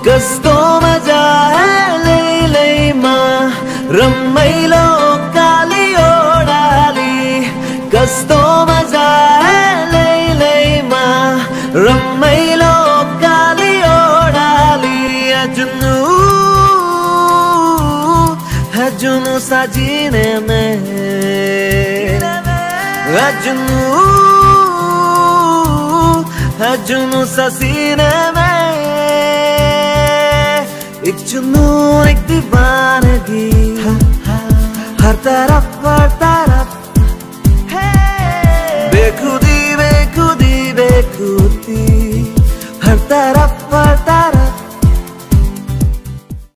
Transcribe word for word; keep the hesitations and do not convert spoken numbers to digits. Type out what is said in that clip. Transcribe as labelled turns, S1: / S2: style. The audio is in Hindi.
S1: कस्तो मजा है लैलैमा रमाइलो काली ओडाली। कस्तो मजा है लैलैमा रमाइलो काली ओडाली। जुनू है जुनू साजीने में, जुनू है जुनू ससीने में। एक जुनून एक दीवानगी हर तरफ हर तरफ। बेखुदी बेखुदी बेखुदी हर तरफ हर तरफ।